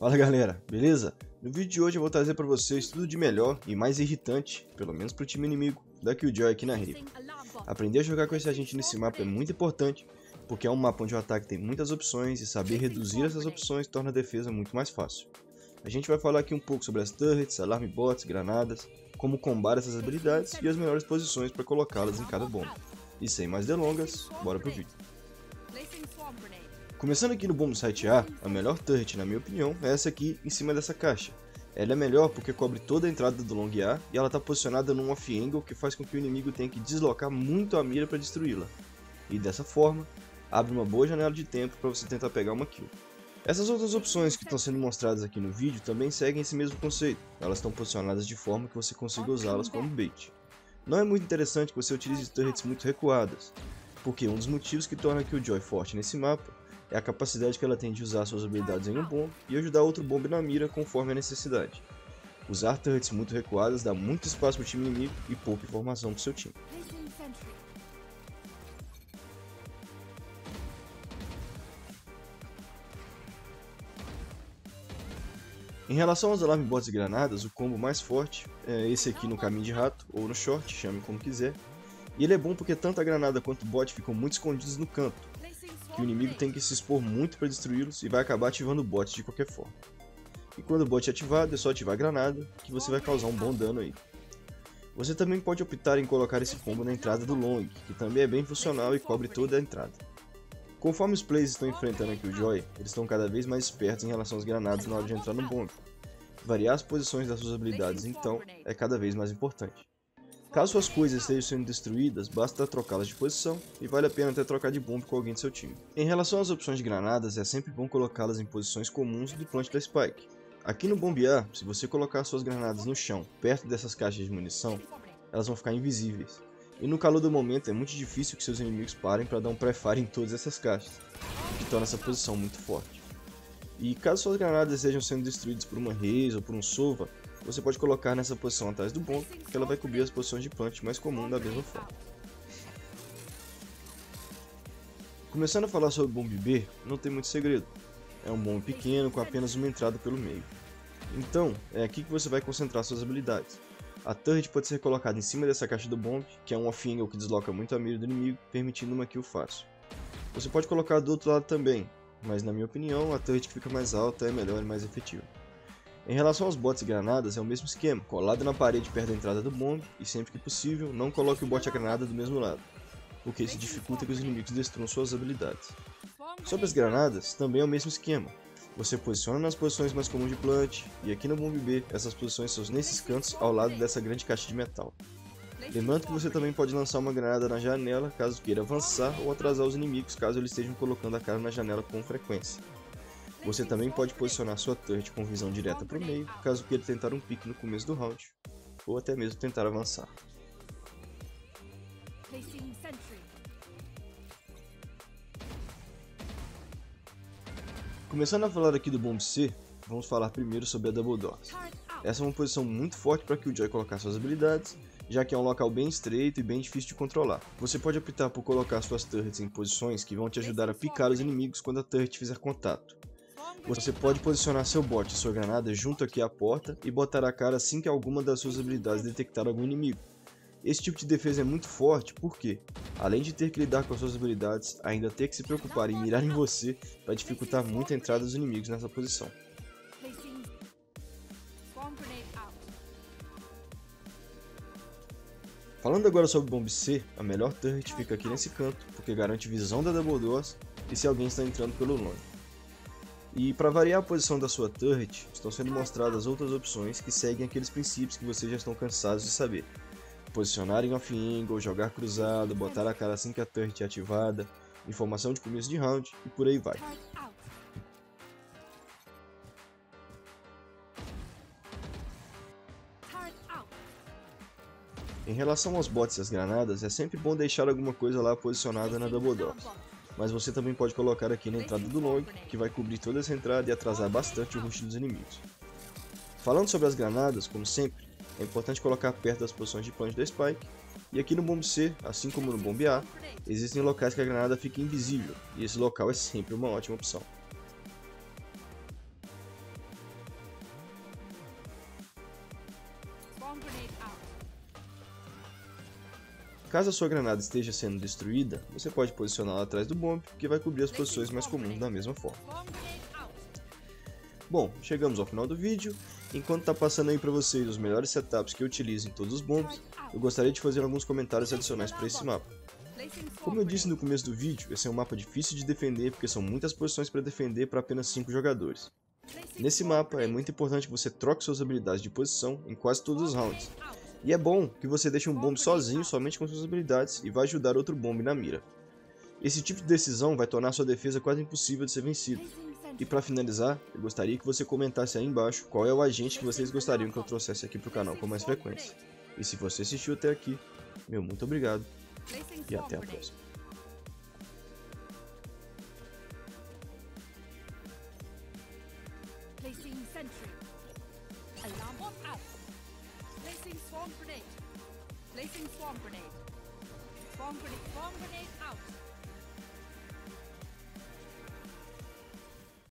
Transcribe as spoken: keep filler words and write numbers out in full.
Fala galera, beleza? No vídeo de hoje eu vou trazer para vocês tudo de melhor e mais irritante, pelo menos para o time inimigo, da Killjoy aqui na Riven. Aprender a jogar com esse agente nesse mapa é muito importante, porque é um mapa onde o ataque tem muitas opções e saber reduzir essas opções torna a defesa muito mais fácil. A gente vai falar aqui um pouco sobre as turrets, alarme bots, granadas, como combar essas habilidades e as melhores posições para colocá-las em cada bomba. E sem mais delongas, bora pro vídeo. Começando aqui no Bomb Site A, a melhor turret na minha opinião é essa aqui em cima dessa caixa. Ela é melhor porque cobre toda a entrada do long A e ela está posicionada num off angle que faz com que o inimigo tenha que deslocar muito a mira para destruí-la. E dessa forma, abre uma boa janela de tempo para você tentar pegar uma kill. Essas outras opções que estão sendo mostradas aqui no vídeo também seguem esse mesmo conceito, elas estão posicionadas de forma que você consiga usá-las como bait. Não é muito interessante que você utilize turrets muito recuadas, porque um dos motivos que torna a Killjoy forte nesse mapa é a capacidade que ela tem de usar suas habilidades em um bomb e ajudar outro bomb na mira conforme a necessidade. Usar turrets muito recuadas dá muito espaço para o time inimigo e pouca informação para o seu time. Em relação aos alarme bots e granadas, o combo mais forte é esse aqui no caminho de rato ou no short, chame como quiser. E ele é bom porque tanto a granada quanto o bot ficam muito escondidos no canto, que o inimigo tem que se expor muito para destruí-los e vai acabar ativando o bot de qualquer forma. E quando o bot é ativado, é só ativar a granada, que você vai causar um bom dano aí. Você também pode optar em colocar esse combo na entrada do long, que também é bem funcional e cobre toda a entrada. Conforme os players estão enfrentando a Killjoy, eles estão cada vez mais espertos em relação às granadas na hora de entrar no bomb. Variar as posições das suas habilidades, então, é cada vez mais importante. Caso suas coisas estejam sendo destruídas, basta trocá-las de posição e vale a pena até trocar de bomb com alguém do seu time. Em relação às opções de granadas, é sempre bom colocá-las em posições comuns do plant da Spike. Aqui no Bomb A, se você colocar suas granadas no chão, perto dessas caixas de munição, elas vão ficar invisíveis. E no calor do momento é muito difícil que seus inimigos parem para dar um pré-fire em todas essas caixas, o que torna essa posição muito forte. E caso suas granadas estejam sendo destruídas por uma Raze ou por um Sova, você pode colocar nessa posição atrás do bomb, que ela vai cobrir as posições de plant mais comum da mesma forma. Começando a falar sobre o Bomb B, não tem muito segredo. É um bomb pequeno com apenas uma entrada pelo meio. Então, é aqui que você vai concentrar suas habilidades. A turret pode ser colocada em cima dessa caixa do bomb, que é um off angle que desloca muito a mira do inimigo, permitindo uma kill fácil. Você pode colocar do outro lado também, mas na minha opinião, a turret que fica mais alta é melhor e mais efetiva. Em relação aos bots e granadas, é o mesmo esquema, colado na parede perto da entrada do bomb, e sempre que possível, não coloque o bot e a granada do mesmo lado, porque isso dificulta que os inimigos destruam suas habilidades. Sobre as granadas, também é o mesmo esquema, você posiciona nas posições mais comuns de plant, e aqui no Bomb B, essas posições são nesses cantos ao lado dessa grande caixa de metal. Lembrando que você também pode lançar uma granada na janela, caso queira avançar ou atrasar os inimigos, caso eles estejam colocando a cara na janela com frequência. Você também pode posicionar sua turret com visão direta para o meio, caso queira tentar um pique no começo do round, ou até mesmo tentar avançar. Começando a falar aqui do Bomb C, vamos falar primeiro sobre a Double Doors. Essa é uma posição muito forte para Killjoy colocar suas habilidades, já que é um local bem estreito e bem difícil de controlar. Você pode optar por colocar suas turrets em posições que vão te ajudar a picar os inimigos quando a turret fizer contato. Você pode posicionar seu bot e sua granada junto aqui à porta e botar a cara assim que alguma das suas habilidades detectar algum inimigo. Esse tipo de defesa é muito forte porque, além de ter que lidar com as suas habilidades, ainda ter que se preocupar em mirar em você vai dificultar muito a entrada dos inimigos nessa posição. Falando agora sobre o Bomb C, a melhor turret fica aqui nesse canto, porque garante visão da Double Doors e se alguém está entrando pelo long. E para variar a posição da sua turret, estão sendo mostradas outras opções que seguem aqueles princípios que vocês já estão cansados de saber. Posicionar em off angle, jogar cruzado, botar a cara assim que a turret é ativada, informação de começo de round e por aí vai. Em relação aos bots e as granadas, é sempre bom deixar alguma coisa lá posicionada na Double Doors, mas você também pode colocar aqui na entrada do long, que vai cobrir toda essa entrada e atrasar bastante o rush dos inimigos. Falando sobre as granadas, como sempre, é importante colocar perto das posições de plant da Spike, e aqui no Bomb C, assim como no Bomb A, existem locais que a granada fica invisível, e esse local é sempre uma ótima opção. Swarm grenade out. Caso a sua granada esteja sendo destruída, você pode posicioná-la atrás do bombe, que vai cobrir as posições mais comuns da mesma forma. Swarm grenade out. Bom, chegamos ao final do vídeo. Enquanto está passando aí para vocês os melhores setups que eu utilizo em todos os bombes, eu gostaria de fazer alguns comentários adicionais para esse mapa. Placing swarm Como eu disse no grenade. começo do vídeo, esse é um mapa difícil de defender porque são muitas posições para defender para apenas cinco jogadores. Placing Nesse swarm mapa é grenade. muito importante que você troque suas habilidades de posição em quase todos os Swarm rounds. grenade out. E é bom que você deixe um bombe sozinho somente com suas habilidades e vai ajudar outro bombe na mira. Esse tipo de decisão vai tornar sua defesa quase impossível de ser vencida. Placing E sentry. para finalizar, eu gostaria que você comentasse aí embaixo qual é o agente que vocês gostariam que eu trouxesse aqui pro canal com mais frequência. E se você assistiu até aqui, meu muito obrigado Placing e swarm até a grenade. próxima. Placing sentry. Alarm bot out. Placing swarm grenade. Placing swarm grenade. Swarm grenade. Swarm grenade out.